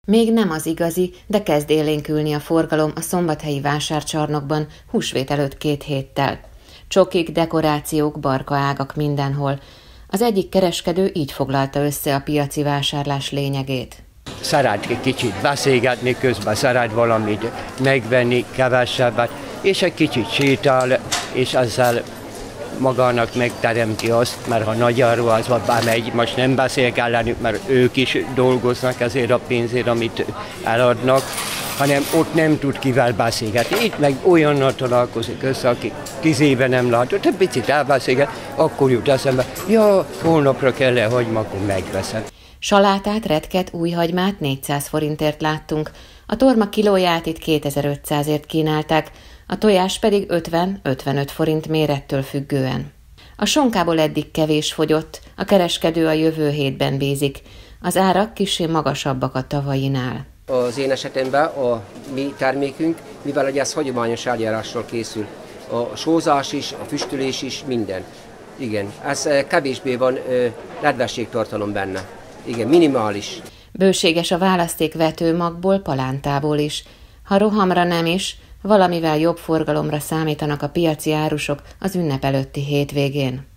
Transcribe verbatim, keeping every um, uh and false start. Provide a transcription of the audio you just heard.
Még nem az igazi, de kezd élénkülni a forgalom a szombathelyi vásárcsarnokban húsvét előtt két héttel. Csokik, dekorációk, barkaágak mindenhol. Az egyik kereskedő így foglalta össze a piaci vásárlás lényegét. Szeret egy kicsit beszélgetni közben, szeret valamit megvenni, kevesebbet, és egy kicsit sétál, és ezzel magának megteremti azt, mert ha nagy áruházba bemegy, most nem beszélek ellenük, mert ők is dolgoznak ezért a pénzért, amit eladnak, hanem ott nem tud kivel beszélgetni. Itt meg olyannal találkozik össze, aki tíz éve nem látott, egy picit elbeszélget, akkor jut eszembe, ja, holnapra kell elhagyni, akkor megveszem. Salátát, retket, újhagymát négyszáz forintért láttunk, a torma kilóját itt kétezer-ötszázért kínálták, a tojás pedig ötven-ötvenöt forint mérettől függően. A sonkából eddig kevés fogyott, a kereskedő a jövő hétben bízik. Az árak kissé magasabbak a tavainál. Az én esetemben a mi termékünk, mivel ugye ez hagyományos eljárásról készül, a sózás is, a füstölés is, minden. Igen, ez kevésbé van nedvességtartalom benne. Igen, minimális. Bőséges a választék vetőmagból, palántából is. Ha rohamra nem is, valamivel jobb forgalomra számítanak a piaci árusok az ünnep előtti hétvégén.